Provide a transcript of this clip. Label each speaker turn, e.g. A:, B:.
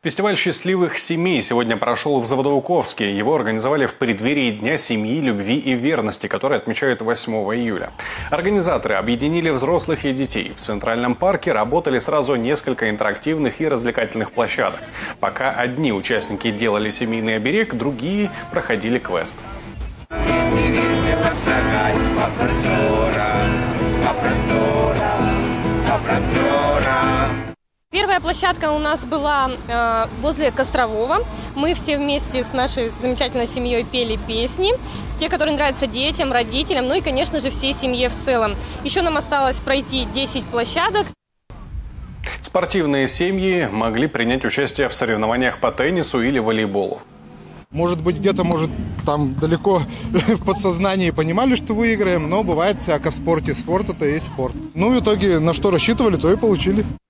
A: Фестиваль счастливых семей сегодня прошел в Заводоуковске. Его организовали в преддверии Дня семьи, любви и верности, который отмечают 8 июля. Организаторы объединили взрослых и детей. В Центральном парке работали сразу несколько интерактивных и развлекательных площадок. Пока одни участники делали семейный оберег, другие проходили квест.
B: Первая площадка у нас была возле Кострового. Мы все вместе с нашей замечательной семьей пели песни. Те, которые нравятся детям, родителям, ну и, конечно же, всей семье в целом. Еще нам осталось пройти 10 площадок.
A: Спортивные семьи могли принять участие в соревнованиях по теннису или волейболу.
C: Может быть, где-то, там далеко в подсознании понимали, что выиграем, но бывает всяко в спорте. Спорт – это и есть спорт. Ну, в итоге, на что рассчитывали, то и получили.